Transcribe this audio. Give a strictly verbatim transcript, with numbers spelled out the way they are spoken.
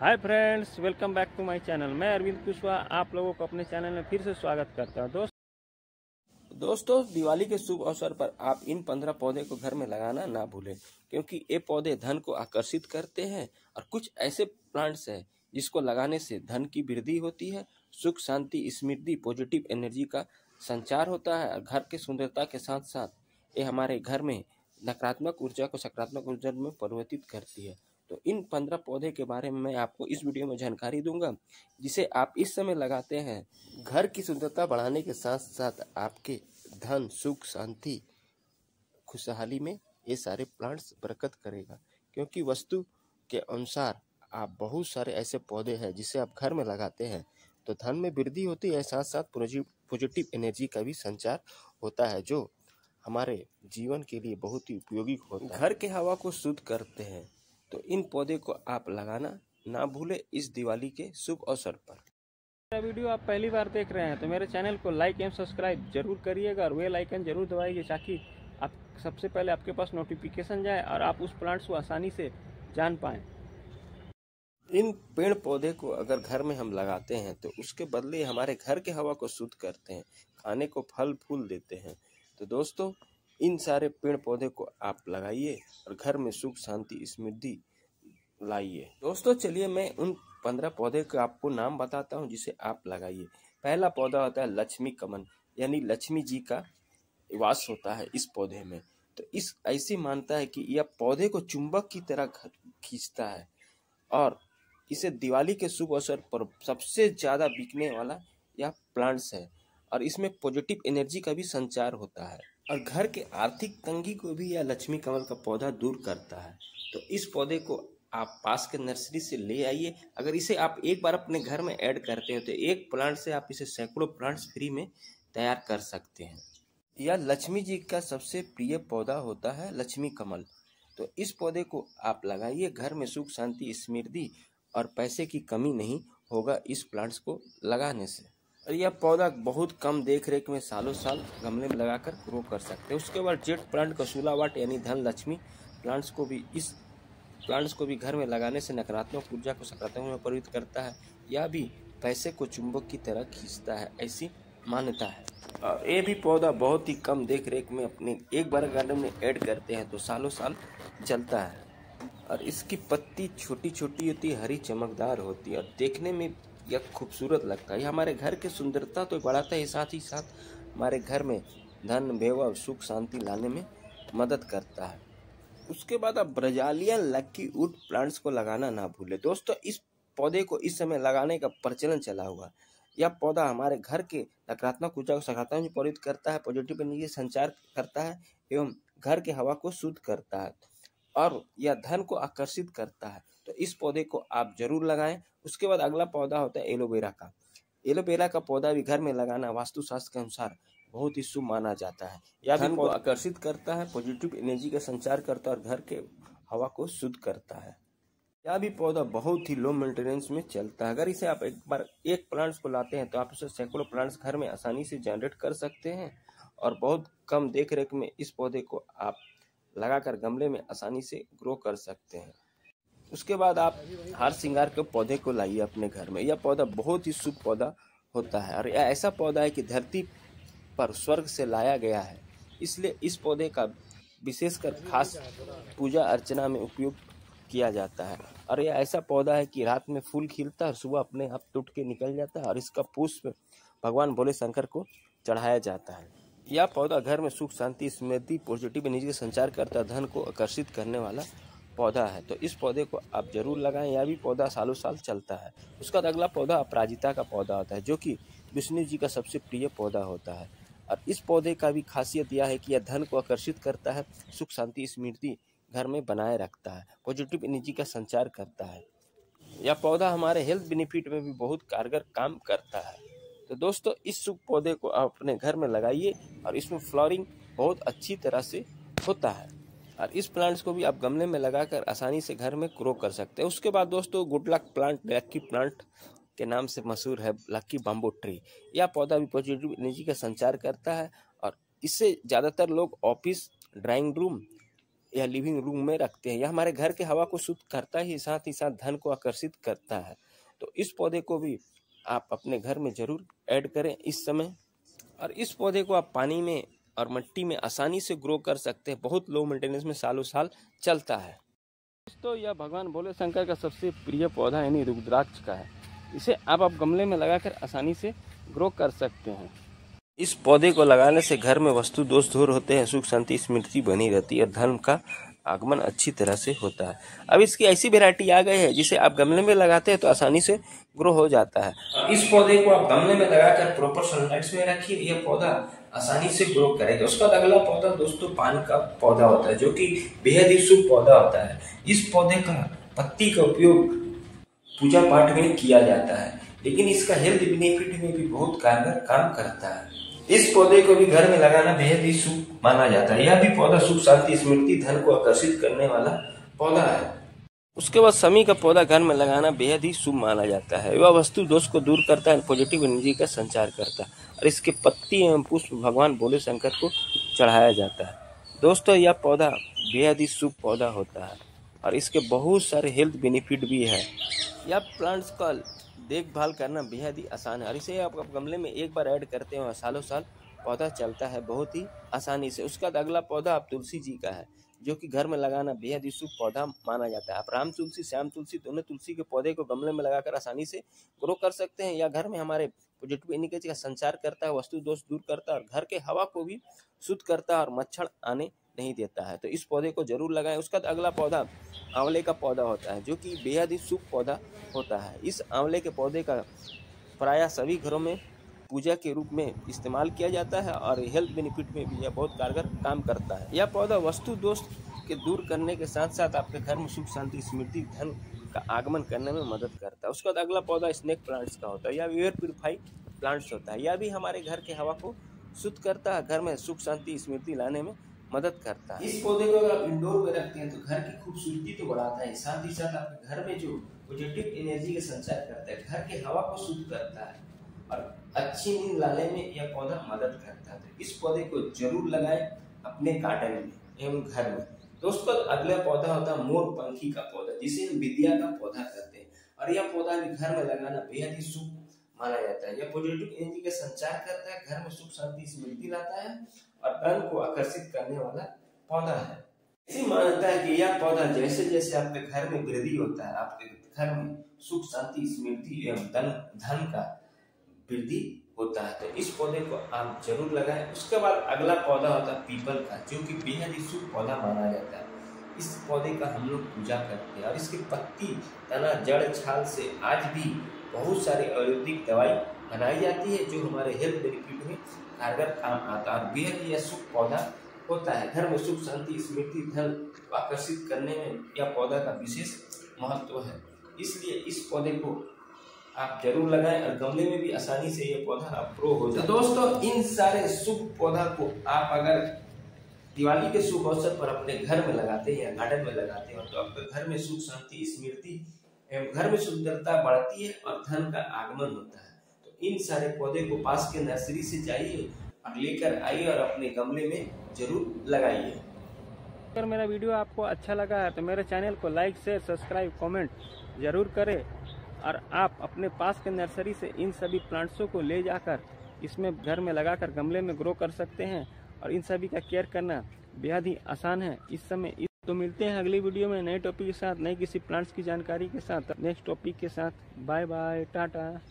Hi friends, welcome back to my channel. मैं अरविंद कुशवाहा आप लोगों को अपने चैनल में फिर से स्वागत करता हूं। दोस्त दोस्तों दिवाली के शुभ अवसर पर आप इन पंद्रह पौधे को घर में लगाना ना भूलें, क्योंकि ये पौधे धन को आकर्षित करते हैं। और कुछ ऐसे प्लांट्स हैं जिसको लगाने से धन की वृद्धि होती है, सुख शांति समृद्धि पॉजिटिव एनर्जी का संचार होता है। और घर की सुंदरता के साथ साथ ये हमारे घर में नकारात्मक ऊर्जा को सकारात्मक ऊर्जा में परिवर्तित करती है। तो इन पंद्रह पौधे के बारे में मैं आपको इस वीडियो में जानकारी दूंगा, जिसे आप इस समय लगाते हैं। घर की सुंदरता बढ़ाने के साथ साथ आपके धन सुख शांति खुशहाली में ये सारे प्लांट्स बरकत करेगा, क्योंकि वस्तु के अनुसार आप बहुत सारे ऐसे पौधे हैं जिसे आप घर में लगाते हैं तो धन में वृद्धि होती है, साथ साथ पॉजिटिव एनर्जी का भी संचार होता है, जो हमारे जीवन के लिए बहुत ही उपयोगी होता है। घर के हवा को शुद्ध करते हैं, तो इन पौधे को आप लगाना ना भूलें इस दिवाली के शुभ अवसर पर। मेरा वीडियो आप पहली बार देख रहे हैं तो मेरे चैनल को लाइक एंड सब्सक्राइब जरूर करिएगा और बेल आइकन जरूर दबाइए, ताकि आप सबसे पहले आपके पास नोटिफिकेशन जाए और आप उस प्लांट्स को आसानी से जान पाएं। इन पेड़ पौधे को अगर घर में हम लगाते हैं तो उसके बदले हमारे घर के हवा को शुद्ध करते हैं, खाने को फल फूल देते हैं। तो दोस्तों इन सारे पेड़ पौधे को आप लगाइए और घर में सुख शांति समृद्धि लाइए। दोस्तों चलिए मैं उन पंद्रह पौधे का आपको नाम बताता हूं जिसे आप लगाइए। पहला पौधा होता है लक्ष्मी कमल, यानी लक्ष्मी जी का वास होता है इस पौधे में। तो इस ऐसी मानता है कि यह पौधे को चुंबक की तरह खींचता है और इसे दिवाली के शुभ अवसर पर सबसे ज्यादा बिकने वाला यह प्लांट्स है। और इसमें पॉजिटिव एनर्जी का भी संचार होता है और घर के आर्थिक तंगी को भी यह लक्ष्मी कमल का पौधा दूर करता है। तो इस पौधे को आप पास के नर्सरी से ले आइए। अगर इसे आप एक बार अपने घर में ऐड करते हो तो एक प्लांट से आप इसे सैकड़ों प्लांट्स फ्री में तैयार कर सकते हैं। यह लक्ष्मी जी का सबसे प्रिय पौधा होता है लक्ष्मी कमल। तो इस पौधे को आप लगाइए, घर में सुख शांति समृद्धि और पैसे की कमी नहीं होगा इस प्लांट्स को लगाने से। और यह पौधा बहुत कम देख रेख में सालों साल गमले में लगाकर ग्रो कर सकते हैं। उसके बाद जेट प्लांट कसूलावाट यानी धन लक्ष्मी प्लांट्स को भी इस प्लांट्स को भी घर में लगाने से नकारात्मक ऊर्जा को सकारात्मक में परिवर्तित करता है। यह भी पैसे को चुंबक की तरह खींचता है, ऐसी मान्यता है। और ये भी पौधा बहुत ही कम देख रेख में अपने एक बार गार्डन में ऐड करते हैं तो सालों साल चलता है। और इसकी पत्ती छोटी छोटी होती है, हरी चमकदार होती है और देखने में यह खूबसूरत लगता है। यह हमारे घर की सुंदरता तो बढ़ाता है, साथ ही साथ हमारे घर में धन वैभव सुख शांति लाने में मदद करता है। उसके बाद आप ब्राज़िलियन लकी वुड प्लांट्स को लगाना ना भूलें। दोस्तों इस पौधे को इस समय लगाने का प्रचलन चला हुआ। यह पौधा हमारे घर के नकारात्मक ऊर्जा को सकारात्मक में परिवर्तित करता है, पॉजिटिव एनर्जी संचार करता है एवं घर के हवा को शुद्ध करता है और यह धन को आकर्षित करता है। तो इस पौधे को आप जरूर लगाएं। उसके बाद अगला पौधा होता है एलोवेरा का। एलोवेरा का पौधा भी घर में लगाना वास्तुशास्त्र के अनुसार बहुत ही शुभ माना जाता है। यह धन को आकर्षित करता है, पॉजिटिव एनर्जी का संचार करता है और घर के हवा को शुद्ध करता है। यह भी पौधा बहुत ही लो मेंटेनेंस में चलता है। अगर इसे आप एक बार एक प्लांट्स को लाते हैं तो आप उसे सैकड़ों प्लांट्स घर में आसानी से जनरेट कर सकते हैं और बहुत कम देख रेख में इस पौधे को आप लगाकर गमले में आसानी से ग्रो कर सकते हैं। उसके बाद आप हार श्रृंगार के पौधे को लाइए अपने घर में। यह पौधा बहुत ही शुभ पौधा होता है और यह ऐसा पौधा है कि धरती पर स्वर्ग से लाया गया है, इसलिए इस पौधे का विशेषकर खास पूजा अर्चना में उपयोग किया जाता है। और यह ऐसा पौधा है कि रात में फूल खिलता है और सुबह अपने आप टूट के निकल जाता है और इसका पुष्प भगवान भोले शंकर को चढ़ाया जाता है। यह पौधा घर में सुख शांति समृद्धि पॉजिटिव एनर्जी का संचार करता है, धन को आकर्षित करने वाला पौधा है। तो इस पौधे को आप जरूर लगाएं। यह भी पौधा सालों साल चलता है। उसका अगला पौधा अपराजिता का पौधा होता है, जो कि विष्णु जी का सबसे प्रिय पौधा होता है। और इस पौधे का भी खासियत यह है कि यह धन को आकर्षित करता है, सुख शांति समृद्धि घर में बनाए रखता है, पॉजिटिव एनर्जी का संचार करता है। यह पौधा हमारे हेल्थ बेनिफिट में भी बहुत कारगर काम करता है। तो दोस्तों इस शुभ पौधे को आप अपने घर में लगाइए और इसमें फ्लावरिंग बहुत अच्छी तरह से होता है। और इस प्लांट्स को भी आप गमले में लगाकर आसानी से घर में ग्रो कर सकते हैं। उसके बाद दोस्तों good luck plant, lucky plant के नाम से मशहूर है लकी बम्बू ट्री। यह पौधा भी पॉजिटिव एनर्जी का संचार करता है और इससे ज़्यादातर लोग ऑफिस, ड्राइंग रूम या लिविंग रूम में रखते हैं। यह हमारे घर के हवा को शुद्ध करता ही साथ ही साथ धन को आकर्षित करता है। तो इस पौधे को भी आप अपने घर में जरूर ऐड करें इस समय। और इस पौधे को आप पानी में और मिट्टी में आसानी से ग्रो कर सकते हैं। बहुत लो मेंटेनेंस में सालों साल चलता है। दोस्तों यह भगवान भोले शंकर का सबसे प्रिय पौधा यानी रुद्राक्ष का है। इसे आप आप गमले में लगाकर आसानी से ग्रो कर सकते हैं। इस पौधे को लगाने से घर में वस्तु दोष दूर होते हैं, सुख शांति स्मृति बनी रहती है और धन का आगमन अच्छी तरह से होता है। अब इसकी ऐसी वैरायटी आ गई है जिसे आप गमले में लगाते हैं तो आसानी से ग्रो हो जाता है। इस पौधे को आप गमले में लगाकर प्रॉपर सनलाइट में रखिए, यह पौधा आसानी से ग्रो करेगा। उसका अगला पौधा दोस्तों पान का पौधा होता है, जो कि बेहद ही शुभ पौधा होता है। इस पौधे का पत्ती का उपयोग पूजा पाठ में किया जाता है, लेकिन इसका हेल्थ बेनिफिट में भी बहुत कारगर काम करता है। इस पौधे को भी घर में लगाना बेहद ही शुभ माना जाता है। यह भी पौधा सुख शांति स्मृति धन को आकर्षित करने वाला पौधा है। उसके बाद शमी का पौधा घर में लगाना बेहद ही शुभ माना जाता है। वह वस्तु दोष को दूर करता है, पॉजिटिव एनर्जी का संचार करता है और इसके पत्ती एवं पुष्प भगवान भोले शंकर को चढ़ाया जाता है। दोस्तों यह पौधा बेहद ही शुभ पौधा होता है और इसके बहुत सारे हेल्थ बेनिफिट भी है। यह प्लांट्स का देखभाल करना बेहद ही आसान है और इसे आप गमले में एक बार ऐड करते हैं और सालों साल पौधा चलता है बहुत ही आसानी से। उसका अगला पौधा आप तुलसी जी का है, जो कि घर में लगाना बेहद ही शुभ पौधा माना जाता है। आप राम तुलसी श्याम तुलसी दोनों तुलसी के पौधे को गमले में लगाकर आसानी से ग्रो कर सकते हैं। या घर में हमारे पॉजिटिव एनर्जी का संचार करता है, वस्तु दोष दूर करता है और घर के हवा को भी शुद्ध करता है और मच्छर आने नहीं देता है। तो इस पौधे को जरूर लगाएं। उसका अगला पौधा आंवले का पौधा होता है, जो कि बेहद ही शुभ पौधा होता है। इस आंवले के पौधे का प्रायः सभी घरों में पूजा के रूप में इस्तेमाल किया जाता है और हेल्थ बेनिफिट में भी यह बहुत कारगर काम करता है। यह पौधा वस्तु दोष के दूर करने के साथ साथ आपके घर में सुख शांति स्मृति धन का आगमन करने में मदद करता है। उसका अगला पौधा स्नेक प्लांट्स का होता है। यह एयर प्यूरिफाई प्लांट्स होता है। यह भी हमारे घर के हवा को शुद्ध करता है, घर में सुख शांति स्मृति लाने में मदद करता है। इस पौधे को अगर आप इंडोर में रखते हैं तो घर की खूबसूरती तो बढ़ाता है, साथ ही साथ आपके घर में जो पॉजिटिव एनर्जी का संचार करता है, घर के हवा को शुद्ध करता है और अच्छी नींद लाने में यह पौधा मदद करता है। तो इस पौधे को जरूर लगाएं अपने गार्डन में एवं घर में। दोस्तों अगला पौधा होता है मोर पंखी का पौधा, जिसे हम विद्या का पौधा कहते हैं और यह पौधा भी घर में लगाना बेहद ही शुभ माना जाता है। यह पॉजिटिव एनर्जी का संचार करता है, घर में सुख शांति स्मृति लाता है और धन को आकर्षित करने वाला पौधा है। ऐसी मान्यता है कि यह पौधा जैसे जैसे आपके घर में वृद्धि होता है, आपके घर में सुख शांति स्मृति एवं धन धन का वृद्धि होता है। तो इस पौधे को आप जरूर लगाएं। उसके बाद अगला पौधा होता है पीपल का, जो कि बेहद ही शुभ पौधा माना जाता है। इस पौधे का हम लोग पूजा करते हैं और इसकी पत्ती तना जड़ छाल से आज भी बहुत सारी आयुर्वेदिक दवाई बनाई जाती है, जो हमारे हेल्थ बेनिफिट में कारगर काम आता है और बेहद ही शुभ पौधा होता है। घर में सुख शांति स्मृति धन आकर्षित करने में यह पौधा का विशेष महत्व है, इसलिए इस पौधे को आप जरूर लगाएं और गमले में भी आसानी से ये पौधा आप ग्रो हो जाए। तो दोस्तों इन सारे शुभ पौधा को आप अगर दिवाली के शुभ अवसर पर अपने घर में लगाते हैं या गार्डन में लगाते हैं तो आपके घर में सुख शांति स्मृति एवं घर में सुंदरता बढ़ती है और धन का आगमन होता है। तो इन सारे पौधे को पास के नर्सरी से जाइए और लेकर आइए और अपने गमले में जरूर लगाइए। अगर मेरा वीडियो आपको अच्छा लगा है तो मेरे चैनल को लाइक शेयर सब्सक्राइब कमेंट जरूर करें और आप अपने पास के नर्सरी से इन सभी प्लांट्सों को ले जाकर इसमें घर में लगाकर गमले में ग्रो कर सकते हैं और इन सभी का केयर करना बेहद ही आसान है इस समय। तो मिलते हैं अगली वीडियो में नए टॉपिक के साथ, नए किसी प्लांट्स की जानकारी के साथ, नेक्स्ट टॉपिक के साथ। Bye bye, Tata.